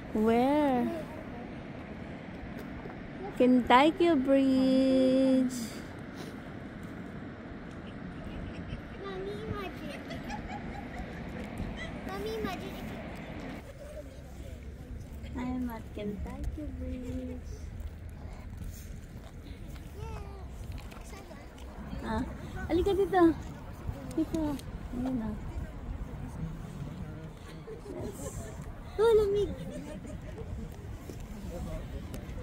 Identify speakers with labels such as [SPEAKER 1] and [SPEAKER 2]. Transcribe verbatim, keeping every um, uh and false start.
[SPEAKER 1] Where? Kentucky Bridge.
[SPEAKER 2] Mommy, imagine. Mommy, imagine if
[SPEAKER 1] I'm at Kentucky Bridge. Ah, halika dito. Dito. Ayun na. Yes.
[SPEAKER 2] oh, lamig.